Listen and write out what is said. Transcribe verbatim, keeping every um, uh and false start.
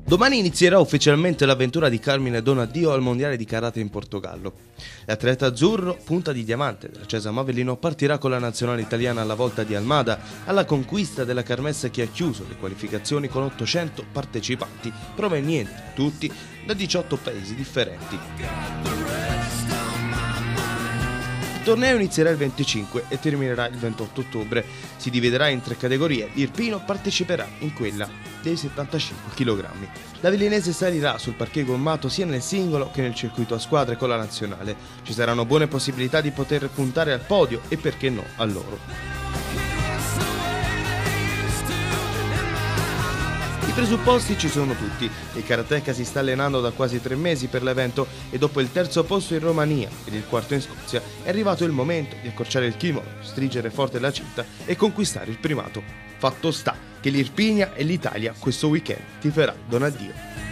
Domani inizierà ufficialmente l'avventura di Carmine Donadio al Mondiale di Karate in Portogallo. L'atleta azzurro, punta di diamante della Cesam Avellino, partirà con la nazionale italiana alla volta di Almada alla conquista della kermesse che ha chiuso le qualificazioni con ottocento partecipanti, provenienti tutti da diciotto paesi differenti. Il torneo inizierà il venticinque e terminerà il ventotto ottobre. Si dividerà in tre categorie. L'Irpino parteciperà in quella dei settantacinque chilogrammi. L'Avellinese salirà sul parquet gommato sia nel singolo che nel circuito a squadre con la nazionale. Ci saranno buone possibilità di poter puntare al podio e perché no all'oro. I presupposti ci sono tutti. Il karateka si sta allenando da quasi tre mesi per l'evento e dopo il terzo posto in Romania ed il quarto in Scozia è arrivato il momento di accorciare il kimono, stringere forte la cinta e conquistare il primato. Fatto sta che l'Irpinia e l'Italia questo weekend tiferà Donadio.